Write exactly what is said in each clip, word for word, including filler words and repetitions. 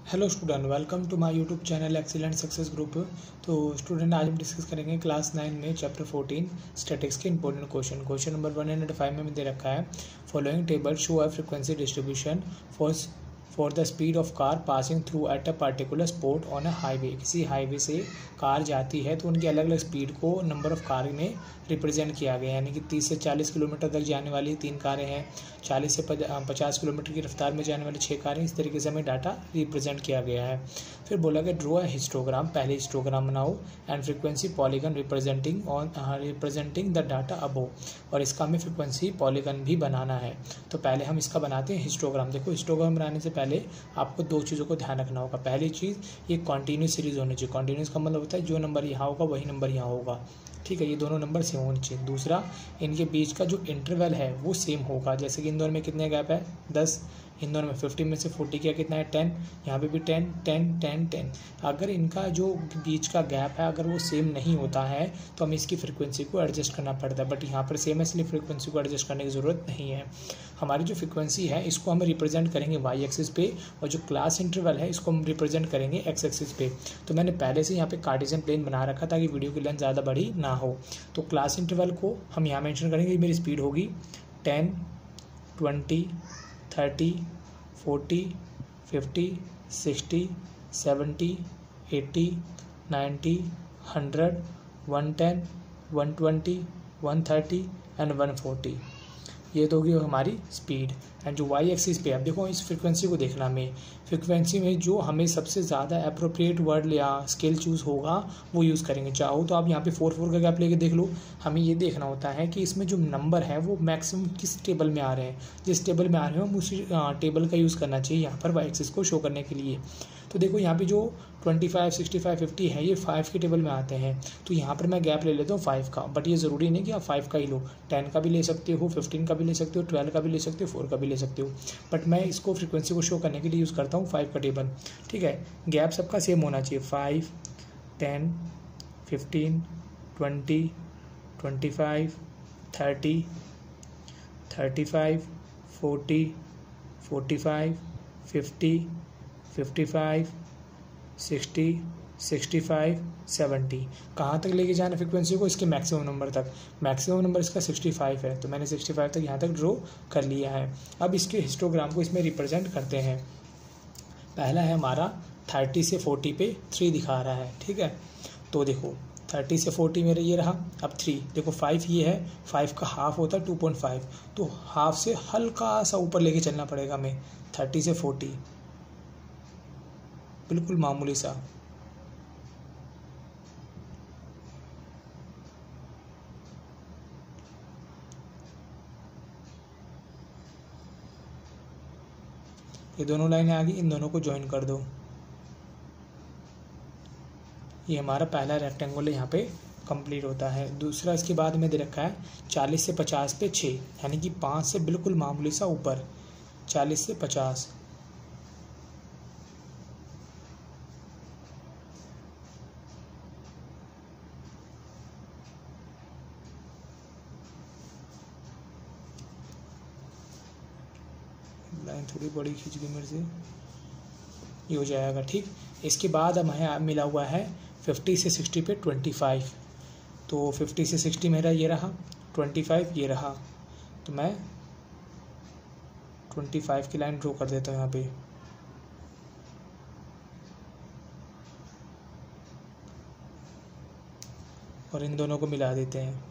Hello student, welcome to my YouTube channel excellent success group. तो student, आज हम discuss करेंगे क्लास नाइन में चैप्टर फोर्टीन स्टैटिक्स के important question. Question number one hundred five में दे रखा है, following table show a frequency distribution for for the speed of car passing through at a particular spot on a highway. किसी highway से car जाती है तो उनकी अलग अलग स्पीड को नंबर ऑफ कार में रिप्रेजेंट किया गया, यानी कि तीस से चालीस किलोमीटर तक जाने वाली तीन कारें हैं, चालीस से पचास किलोमीटर की रफ्तार में जाने वाली छः कारें। इस तरीके से हमें डाटा रिप्रेजेंट किया गया है। फिर बोला कि ड्रॉ अ हिस्टोग्राम, पहले हिस्टोग्राम बनाओ and frequency polygon representing on representing the data above, और इसका हमें फ्रीक्वेंसी पॉलीगन भी बनाना है। तो पहले हम इसका बनाते हैं हिस्टोग्राम। देखो, हिस्टोग्राम बनाने से पहले आपको दो चीज़ों को ध्यान रखना होगा। पहली चीज़, ये कॉन्टीन्यूस सीरीज होनी चाहिए। कॉन्टीन्यूस का मतलब होता है जो नंबर यहाँ होगा वही नंबर यहाँ होगा, ठीक है, ये दोनों नंबर सेम होने चाहिए। दूसरा, इनके बीच का जो इंटरवल है वो सेम होगा। जैसे कि इन दोनों में कितने गैप है, दस, इन दोनों में फिफ्टी में से फोर्टी क्या कितना है, टेन, यहाँ पे भी टेन टेन टेन टेन। अगर इनका जो बीच का गैप है अगर वो सेम नहीं होता है तो हमें इसकी फ्रीक्वेंसी को एडजस्ट करना पड़ता है, बट यहाँ पर सेम है इसलिए फ्रीक्वेंसी को एडजस्ट करने की ज़रूरत नहीं है। हमारी जो फ्रीक्वेंसी है इसको हम रिप्रेजेंट करेंगे वाई एक्सिस पे, और जो क्लास इंटरवल है इसको हम रिप्रेजेंट करेंगे एक्स एक्सिस पे। तो मैंने पहले से यहाँ पे कार्टेशियन प्लेन बना रखा ताकि वीडियो की लेंथ ज़्यादा बड़ी ना हो। तो क्लास इंटरवल को हम यहाँ मेंशन करेंगे, मेरी स्पीड होगी ten, twenty, thirty, forty, fifty, sixty, seventy, eighty, ninety, hundred, one ten, one twenty, one thirty and one forty. ये तो होगी हमारी स्पीड। एंड जो वाई एक्सिस पे, अब देखो इस फ्रीक्वेंसी को देखना, हमें फ्रीक्वेंसी में जो हमें सबसे ज़्यादा अप्रोप्रिएट वर्ड या स्केल चूज़ होगा वो यूज़ करेंगे। चाहो तो आप यहाँ पे फोर फोर का गैप लेके देख लो। हमें ये देखना होता है कि इसमें जो नंबर है वो मैक्सिमम किस टेबल में आ रहे हैं। जिस टेबल में आ रहे हैं हम उसी टेबल का यूज़ करना चाहिए यहाँ पर वाई एक्सिस को शो करने के लिए। तो देखो यहाँ पे जो पच्चीस, पैंसठ, पचास है ये फाइव के टेबल में आते हैं, तो यहाँ पर मैं गैप ले लेता हूँ फाइव का। बट ये ज़रूरी नहीं कि आप फाइव का ही लो, टेन का भी ले सकते हो, फिफ्टीन का भी ले सकते हो, ट्वेल्व का भी ले सकते हो, फोर का भी ले सकते हो। बट मैं इसको फ्रीक्वेंसी को शो करने के लिए यूज़ करता हूँ फाइव का टेबल, ठीक है। गैप सबका सेम होना चाहिए, five, ten, fifteen, twenty, twenty five, thirty, thirty five, forty, forty five, fifty, fifty five, sixty, sixty five, seventy. कहाँ तक लेके जाना फ्रीक्वेंसी को, इसके मैक्सिमम नंबर तक। मैक्सिमम नंबर इसका सिक्सटी फाइव है, तो मैंने सिक्सटी फाइव तक यहाँ तक ड्रॉ कर लिया है। अब इसके हिस्टोग्राम को इसमें रिप्रेजेंट करते हैं। पहला है हमारा थर्टी से फोर्टी पे थ्री दिखा रहा है, ठीक है। तो देखो थर्टी से फोर्टी मेरा ये रहा। अब थ्री, देखो फाइव ये है, फाइव का हाफ होता है टू पॉइंट फाइव, तो हाफ से हल्का सा ऊपर लेके चलना पड़ेगा हमें। थर्टी से फोर्टी बिल्कुल मामूली सा। ये दोनों लाइनें आ गई, इन दोनों को ज्वाइन कर दो। ये हमारा पहला रेक्टेंगल यहाँ पे कंप्लीट होता है। दूसरा इसके बाद में दे रखा है चालीस से पचास पे छः, यानी कि पाँच से बिल्कुल मामूली सा ऊपर, चालीस से पचास। लाइन थोड़ी बड़ी खींच गई मेरे से, ये हो जाएगा, ठीक। इसके बाद अब हमें मिला हुआ है फिफ्टी से सिक्सटी पे ट्वेंटी फाइव। तो फिफ्टी से सिक्सटी मेरा ये रहा, ट्वेंटी फाइव ये रहा। तो मैं ट्वेंटी फाइव की लाइन ड्रॉ कर देता हूँ यहाँ पे। और इन दोनों को मिला देते हैं।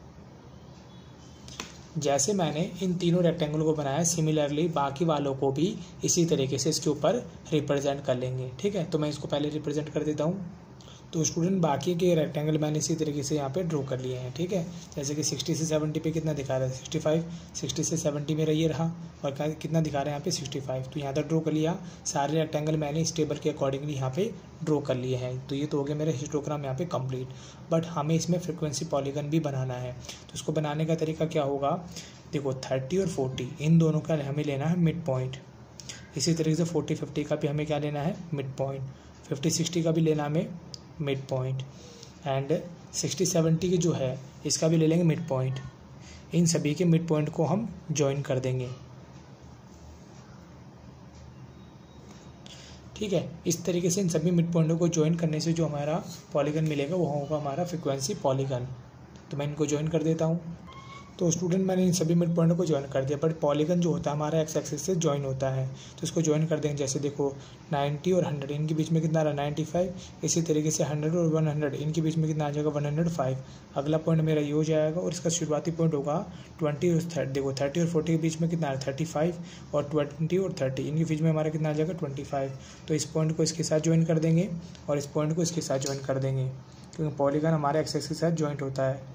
जैसे मैंने इन तीनों रेक्टेंगल को बनाया, सिमिलरली बाकी वालों को भी इसी तरीके से इसके ऊपर रिप्रेजेंट कर लेंगे, ठीक है। तो मैं इसको पहले रिप्रेजेंट कर देता हूँ। तो स्टूडेंट, बाकी के रेक्टेंगल मैंने इसी तरीके से यहाँ पे ड्रॉ कर लिए हैं, ठीक है। जैसे कि सिक्सटी से सेवेंटी पे कितना दिखा रहा है, सिक्सटी फाइव, सिक्सटी से सेवेंटी मेरा ये रहा, और कितना दिखा रहा है यहाँ पे सिक्सटी फाइव। तो यहाँ तक ड्रॉ कर लिया। सारे रेक्टेंगल मैंने इस टेबल के अकॉर्डिंगली यहाँ पे ड्रॉ कर लिए हैं। तो ये तो हो गया मेरा हिस्टोग्राम यहाँ पे कंप्लीट। बट हमें इसमें फ्रिक्वेंसी पॉलीगन भी बनाना है। तो इसको बनाने का तरीका क्या होगा, देखो थर्टी और फोर्टी इन दोनों का हमें लेना है मिड पॉइंट। इसी तरीके से फोर्टी फिफ्टी का भी हमें क्या लेना है, मिड पॉइंट। फिफ्टी सिक्सटी का भी लेना हमें mid point, and sixty seventy की जो है इसका भी ले लेंगे मिड पॉइंट। इन सभी के मिड पॉइंट को हम ज्वाइन कर देंगे, ठीक है। इस तरीके से इन सभी मिड पॉइंटों को ज्वाइन करने से जो हमारा पॉलीगन मिलेगा वो होगा हमारा फ्रीक्वेंसी पॉलीगन। तो मैं इनको ज्वाइन कर देता हूँ। तो स्टूडेंट मैंने इन सभी मिड पॉइंटों को ज्वाइन कर दिया, बट पॉलीगन जो होता है हमारा एक्स एक्सिस से ज्वाइन होता है। तो इसको ज्वाइन कर देंगे। जैसे देखो नाइन्टी और हंड्रेड इनके बीच में कितना आ रहा है नाइन्टी फाइव। इसी तरीके से हंड्रेड और वन हंड्रेड इनके बीच में कितना आ जाएगा वन हंड्रेड फाइव। अगला पॉइंट मेरा ये हो जाएगा और इसका शुरुआती पॉइंट होगा ट्वेंटी और थर्टी। देखो थर्टी और फोर्टी के बीच में कितना आ रहा है थर्टी फाइव, और ट्वेंटी और थर्टी इनके बीच में हमारा कितना आ जाएगा ट्वेंटी फाइव। तो इस पॉइंट को इसके साथ ज्वाइन कर देंगे और इस पॉइंट को इसके साथ ज्वाइन कर देंगे, क्योंकि पॉलीगन हमारे एक्स एक्सिस के साथ ज्वाइंट होता है।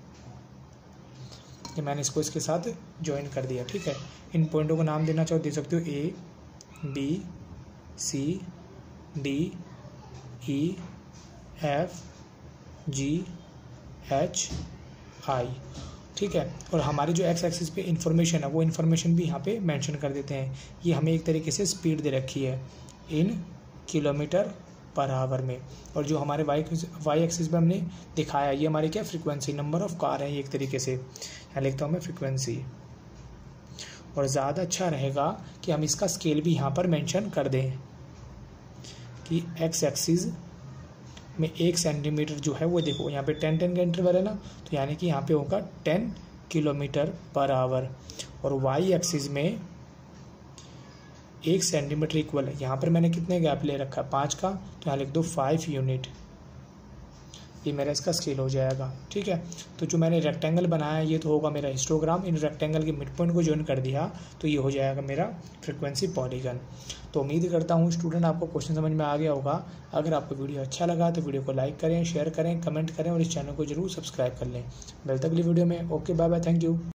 कि मैंने इसको इसके साथ ज्वाइन कर दिया। ठीक है। इन पॉइंटों को नाम देना चाहो दे सकते हो, A B C D E F G H I. ठीक है। और हमारी जो एक्स एक्सिस पे इंफॉर्मेशन है वो इन्फॉर्मेशन भी यहाँ पे मेंशन कर देते हैं। ये हमें एक तरीके से स्पीड दे रखी है इन किलोमीटर पर आवर में, और जो हमारे वाई वाई एक्सिस पे हमने दिखाया ये हमारी क्या फ्रीक्वेंसी नंबर ऑफ कार है। ये एक तरीके से यहाँ लिखता हूँ मैं फ्रीक्वेंसी। और ज़्यादा अच्छा रहेगा कि हम इसका स्केल भी यहाँ पर मेंशन कर दें कि एक्स एक्सिस में एक सेंटीमीटर जो है वो देखो यहाँ पे टेन टेन का इंटरवल है ना, तो यानी कि यहाँ पे होगा टेन किलोमीटर पर आवर। और वाई एक्सिस में एक सेंटीमीटर इक्वल है, यहाँ पर मैंने कितने गैप ले रखा है पाँच का, तो यहाँ लिख दो फाइव यूनिट। ये मेरा इसका स्केल हो जाएगा। ठीक है। तो जो मैंने रेक्टेंगल बनाया ये तो होगा मेरा हिस्टोग्राम। इन रेक्टेंगल के मिड पॉइंट को ज्वाइन कर दिया तो ये हो जाएगा मेरा फ्रीक्वेंसी पॉलीगन। तो उम्मीद करता हूँ स्टूडेंट आपको क्वेश्चन समझ में आ गया होगा। अगर आपको वीडियो अच्छा लगा तो वीडियो को लाइक करें, शेयर करें, कमेंट करें और इस चैनल को जरूर सब्सक्राइब कर लें। मिलते अगली वीडियो में। Okay bye bye, thank you.